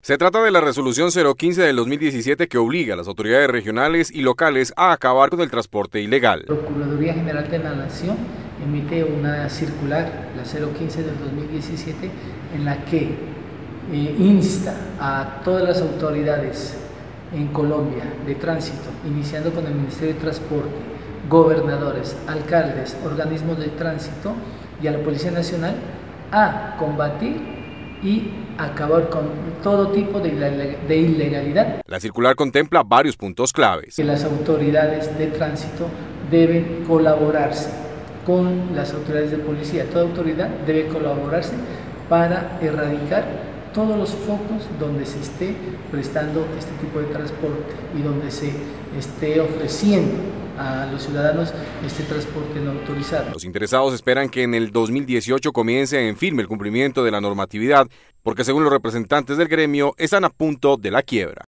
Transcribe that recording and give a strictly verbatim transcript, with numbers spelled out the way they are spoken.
Se trata de la resolución cero quince del dos mil diecisiete que obliga a las autoridades regionales y locales a acabar con el transporte ilegal. La Procuraduría General de la Nación emite una circular, la cero quince del dos mil diecisiete, en la que eh, insta a todas las autoridades en Colombia de tránsito, iniciando con el Ministerio de Transporte, gobernadores, alcaldes, organismos de tránsito y a la Policía Nacional a combatir y acabar con todo tipo de ilegalidad. La circular contempla varios puntos claves. Que las autoridades de tránsito deben colaborarse con las autoridades de policía. Toda autoridad debe colaborarse para erradicar todos los focos donde se esté prestando este tipo de transporte y donde se esté ofreciendo a los ciudadanos este transporte no autorizado. Los interesados esperan que en el dos mil dieciocho comience en firme el cumplimiento de la normatividad, porque según los representantes del gremio están a punto de la quiebra.